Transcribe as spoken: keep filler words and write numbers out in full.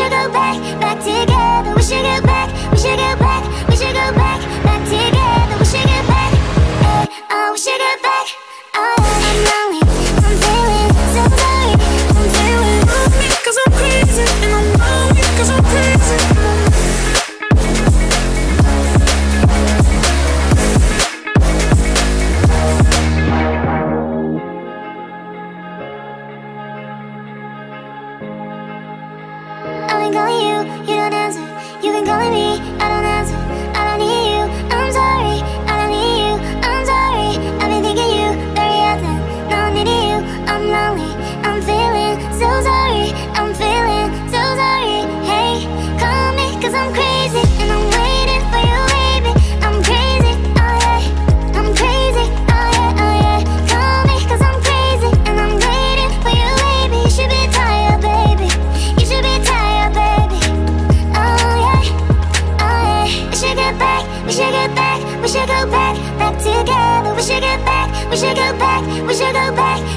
should go back, back together. We should go back, we should go back, we should go back, back together. We should go back, hey, oh, we should go back. Oh, I'm lonely, I'm feeling so sorry, I'm feeling lonely 'cause I'm crazy, and I'm lonely 'cause I'm crazy. I've been calling you, you don't answer. You've been calling me, I don't answer. I don't need you, I'm sorry. I don't need you, I'm sorry. I've been thinking you very often. No, I'm needing you, I'm lonely. I'm feeling so sorry, I'm feeling so sorry. Hey, call me 'cause I'm crazy, and I'm waiting for you, baby. I'm crazy, oh yeah. I'm crazy, oh yeah, oh yeah. Call me 'cause I'm crazy, and I'm waiting for you, baby. You should be tired, baby. You should be tired, baby. Oh yeah, oh yeah. We should get back, we should get back, we should go back, back together. We should get back, we should go back, we should go back,